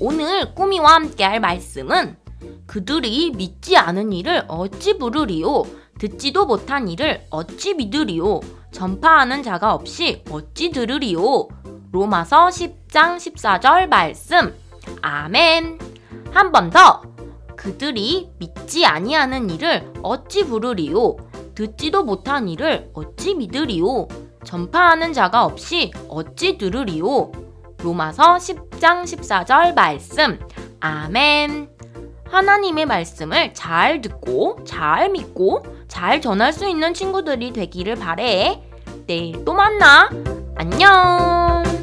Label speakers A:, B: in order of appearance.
A: 오늘 꾸미와 함께 할 말씀은 그들이 믿지 않은 이를 어찌 부르리요? 듣지도 못한 이를 어찌 믿으리요? 전파하는 자가 없이 어찌 들으리요? 로마서 10장 14절 말씀. 아멘. 한 번 더. 그들이 믿지 아니하는 이를 어찌 부르리요? 듣지도 못한 이를 어찌 믿으리요? 전파하는 자가 없이 어찌 들으리요? 로마서 10장 14절 말씀. 아멘. 하나님의 말씀을 잘 듣고 잘 믿고 잘 전할 수 있는 친구들이 되기를 바래. 내일 또 만나. 안녕.